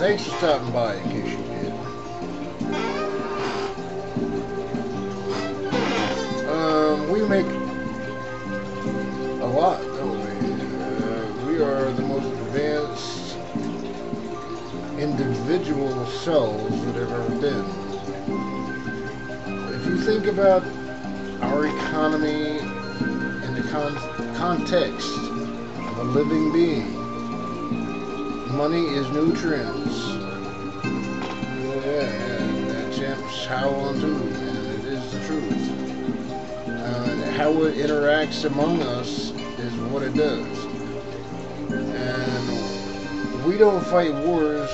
Thanks for stopping by, in case you did. We make a lot, don't we? We are the most advanced individual cells that have ever been. If you think about our economy in the context of a living being, money is nutrients. Yeah, that champ's howling too, and it is the truth. And how it interacts among us is what it does. And we don't fight wars,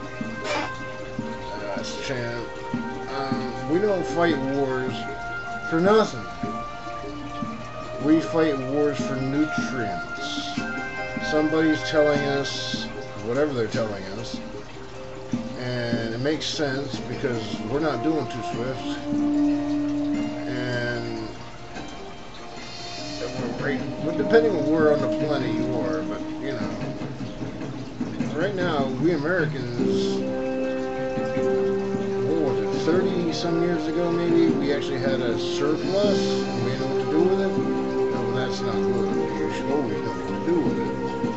champ. We don't fight wars for nothing. We fight wars for nutrients. Somebody's telling us whatever they're telling us, and it makes sense because we're not doing too swift, and we're depending on where on the planet you are, but you know, right now we Americans, what was it, 30 some years ago maybe, we actually had a surplus and we didn't know what to do with it. No, that's not good. You should always know what to do with it.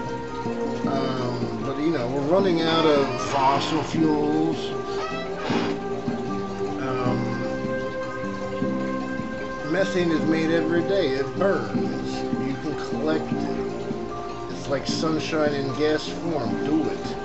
But you know, we're running out of fossil fuels. Methane is made every day. It burns. You can collect it. It's like sunshine in gas form. Do it.